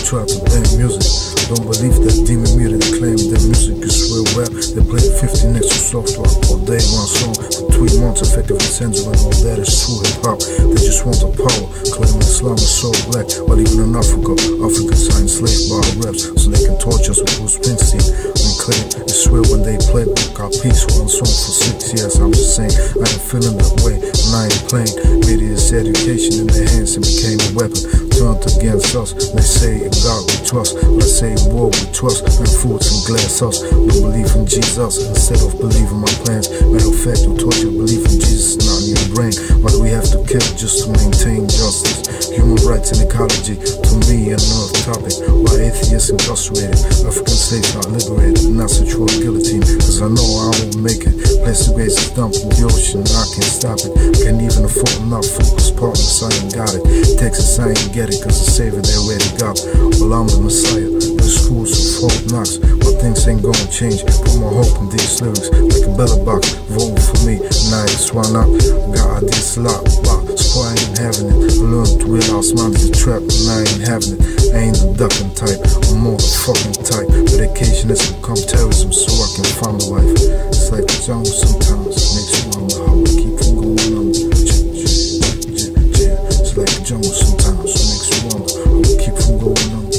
try to ban music. Don't believe that demon media that claim their music is real rap. They play 50 next to software all day, one song for 3 months, effectively censoring all that is true hip-hop. They just want the power, claiming Islam is so black. While even in Africa, Africans are enslaved by our raps, so they can torture us with Bruce Springsteen and claim it's real when they play our peace. One song for 6 years, I'm just saying, I ain't feeling that way, and I ain't playing. Media's education in their hands and became a weapon, turned against us. They say in God we trust, but I say in war we trust, and fruits and glass us. We believe in Jesus instead of believing my plans. Matter of fact, we taught you to believe in Jesus, not in your brain. Why do we have to kill just to maintain justice? Human rights and ecology, to me, another topic. Why atheists incarcerated, African slaves not liberated, not such a guillotine? Cause I know I won't make it. Place the grace is dumped in the ocean, I can't stop it. Can't even afford enough focus partners, I ain't got it. Texas, I ain't get it, cause the savior they already got. Well, I'm the Messiah, the schools of Fort Knox. But things ain't gonna change, put my hope in these lyrics. Like a better box, vote for me, nice, why not? God, this lot, wow, so I ain't having it. I learned to realize mine is a trap, and I ain't having it. I ain't the ducking type, I'm more the fucking type. Dedication has become terrorism, so I can find a life. It's like the jungle sometimes, makes you wonder how I keep from going under. It's like the jungle sometimes, makes you wonder how I keep from going under.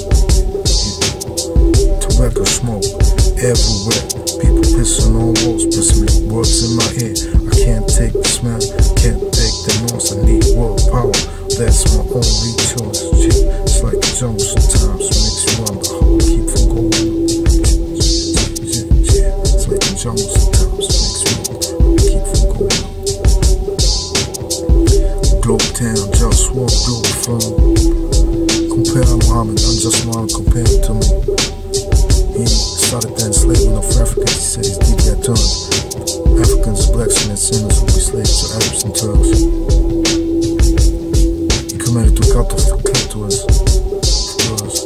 Tobacco smoke everywhere, people pissing on walls, pressing words in my ear. I can't take the smell, can't take the noise, I need world power, that's my only choice. It's like the jungle sometimes, makes you wonder how I keep from going under. It's like the jungle sometimes, makes you wonder how I keep from going under. Globe town, just one globe phone. Compare Muhammad, I'm just want to compare him to me. He started the enslavement of Africans, he said his deep got turned. Africans, blacks, and sinners will be slaves to Arabs and Turks. He committed to cut off the clitoris for us.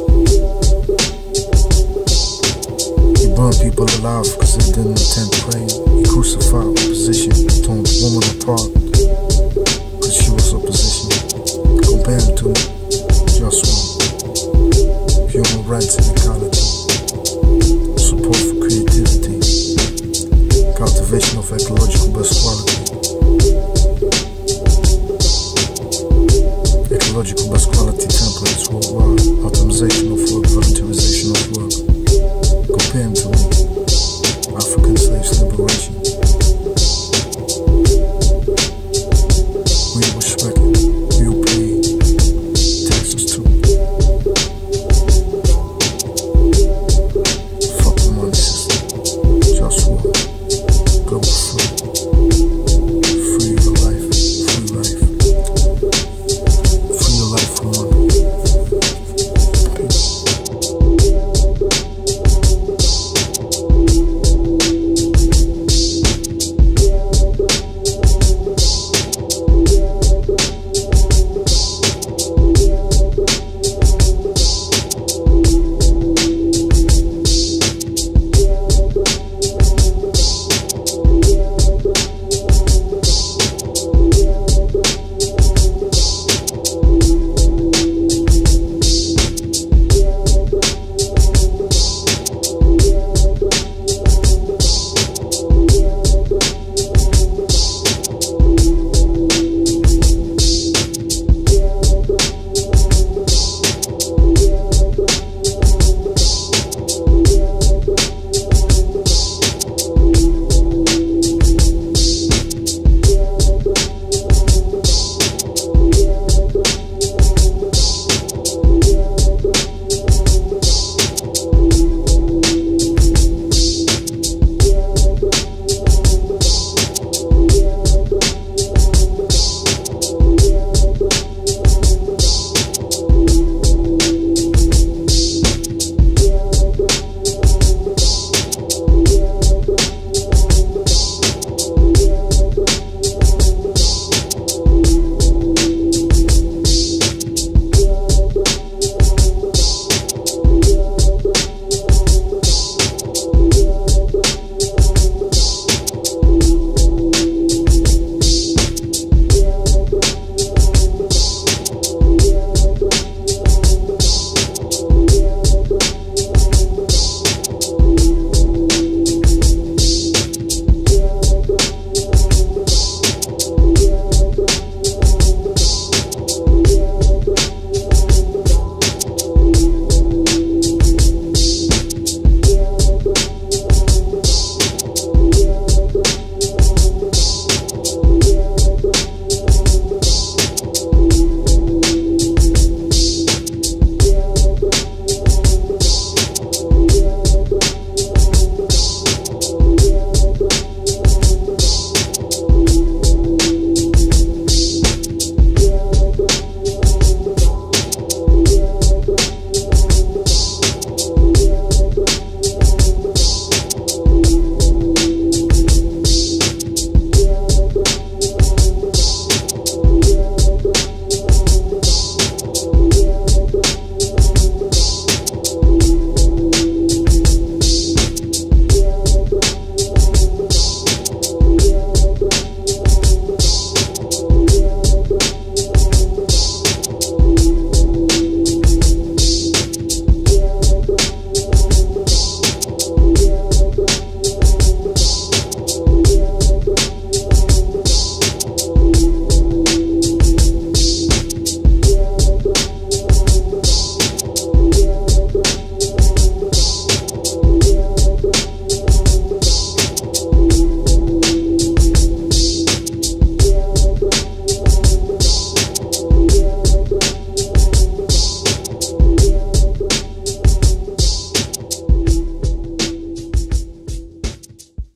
He burned people alive because they didn't attend praying. He crucified opposition, torn the woman apart because she was opposition. Compare him to me, just one. Human rights and ecology, support for creativity, cultivation of ecological best quality, ecological best quality templates worldwide, optimization of